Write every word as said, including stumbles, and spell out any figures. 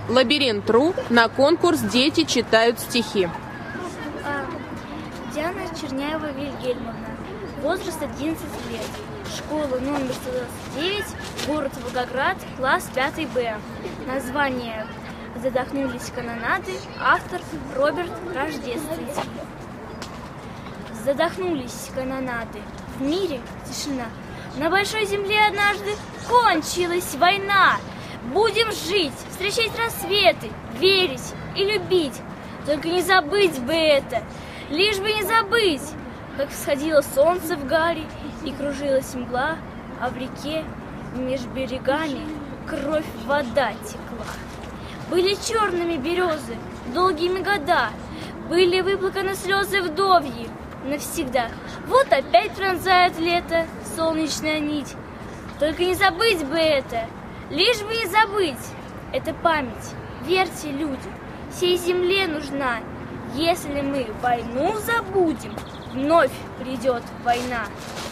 Лабиринт.ру на конкурс «Дети читают стихи». Диана Черняева Вильгельмовна. Возраст одиннадцать лет. Школа номер сто двадцать девять, город Волгоград, класс пятый Б. Название «Задохнулись канонады», автор Роберт Рождественский. Задохнулись канонады, в мире тишина. На большой земле однажды кончилась война. Будем жить, встречать рассветы, верить и любить. Только не забыть бы это, лишь бы не забыть, как всходило солнце в гаре и кружилась мгла, а в реке меж берегами кровь вода текла. Были черными березы долгими года, были выплаканы слезы вдовьи навсегда. Вот опять пронзает лето солнечная нить. Только не забыть бы это, лишь бы не забыть. Это память, верьте, люди, всей земле нужна. Если мы войну забудем, вновь придет война.